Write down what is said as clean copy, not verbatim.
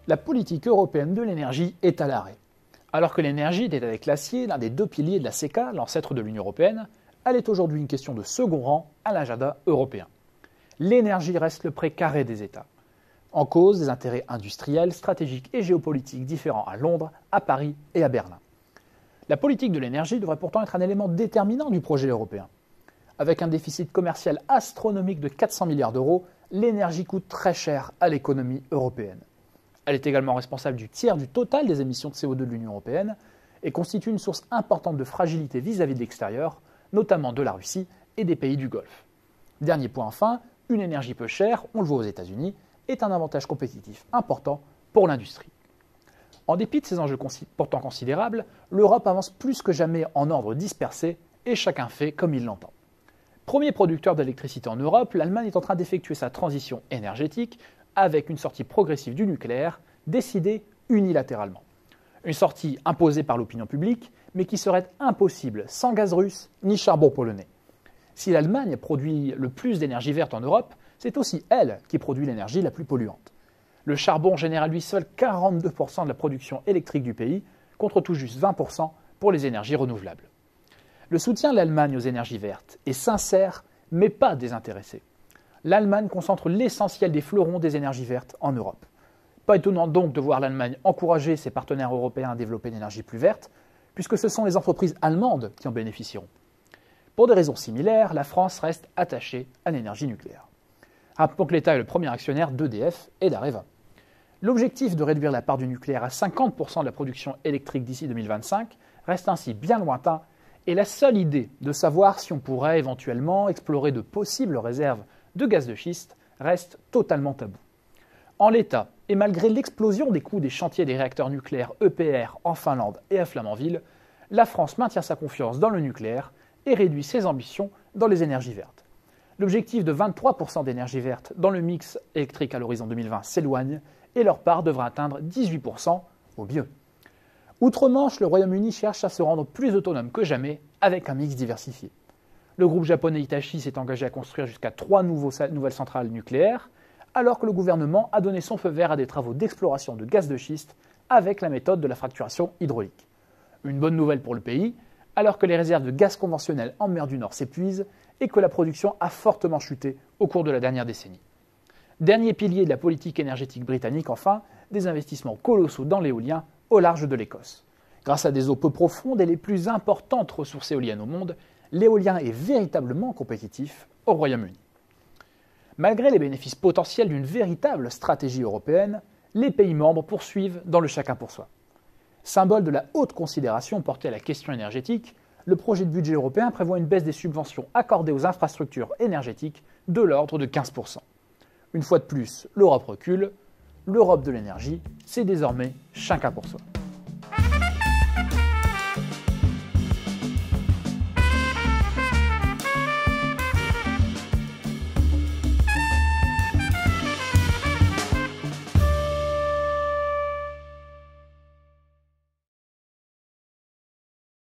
La politique européenne de l'énergie est à l'arrêt. Alors que l'énergie était avec l'acier l'un des deux piliers de la CECA, l'ancêtre de l'Union européenne, elle est aujourd'hui une question de second rang à l'agenda européen. L'énergie reste le pré carré des États. En cause, des intérêts industriels, stratégiques et géopolitiques différents à Londres, à Paris et à Berlin. La politique de l'énergie devrait pourtant être un élément déterminant du projet européen. Avec un déficit commercial astronomique de 400 milliards d'euros, l'énergie coûte très cher à l'économie européenne. Elle est également responsable du tiers du total des émissions de CO2 de l'Union européenne et constitue une source importante de fragilité vis-à-vis de l'extérieur, notamment de la Russie et des pays du Golfe. Dernier point enfin, une énergie peu chère, on le voit aux États-Unis, est un avantage compétitif important pour l'industrie. En dépit de ces enjeux pourtant considérables, l'Europe avance plus que jamais en ordre dispersé et chacun fait comme il l'entend. Premier producteur d'électricité en Europe, l'Allemagne est en train d'effectuer sa transition énergétique avec une sortie progressive du nucléaire, décidée unilatéralement. Une sortie imposée par l'opinion publique, mais qui serait impossible sans gaz russe ni charbon polonais. Si l'Allemagne produit le plus d'énergie verte en Europe, c'est aussi elle qui produit l'énergie la plus polluante. Le charbon génère à lui seul 42% de la production électrique du pays, contre tout juste 20% pour les énergies renouvelables. Le soutien de l'Allemagne aux énergies vertes est sincère, mais pas désintéressé. L'Allemagne concentre l'essentiel des fleurons des énergies vertes en Europe. Pas étonnant donc de voir l'Allemagne encourager ses partenaires européens à développer une énergie plus verte, puisque ce sont les entreprises allemandes qui en bénéficieront. Pour des raisons similaires, la France reste attachée à l'énergie nucléaire. Rappelons que l'État est le premier actionnaire d'EDF et d'Areva. L'objectif de réduire la part du nucléaire à 50% de la production électrique d'ici 2025 reste ainsi bien lointain, et la seule idée de savoir si on pourrait éventuellement explorer de possibles réserves de gaz de schiste reste totalement tabou. En l'état, et malgré l'explosion des coûts des chantiers des réacteurs nucléaires EPR en Finlande et à Flamanville, la France maintient sa confiance dans le nucléaire et réduit ses ambitions dans les énergies vertes. L'objectif de 23% d'énergie verte dans le mix électrique à l'horizon 2020 s'éloigne et leur part devra atteindre 18% au mieux. Outre-Manche, le Royaume-Uni cherche à se rendre plus autonome que jamais avec un mix diversifié. Le groupe japonais Hitachi s'est engagé à construire jusqu'à 3 nouvelles centrales nucléaires, alors que le gouvernement a donné son feu vert à des travaux d'exploration de gaz de schiste avec la méthode de la fracturation hydraulique. Une bonne nouvelle pour le pays, alors que les réserves de gaz conventionnel en mer du Nord s'épuisent et que la production a fortement chuté au cours de la dernière décennie. Dernier pilier de la politique énergétique britannique, enfin, des investissements colossaux dans l'éolien au large de l'Écosse. Grâce à des eaux peu profondes et les plus importantes ressources éoliennes au monde, l'éolien est véritablement compétitif au Royaume-Uni. Malgré les bénéfices potentiels d'une véritable stratégie européenne, les pays membres poursuivent dans le chacun pour soi. Symbole de la haute considération portée à la question énergétique, le projet de budget européen prévoit une baisse des subventions accordées aux infrastructures énergétiques de l'ordre de 15%. Une fois de plus, l'Europe recule. L'Europe de l'énergie, c'est désormais chacun pour soi.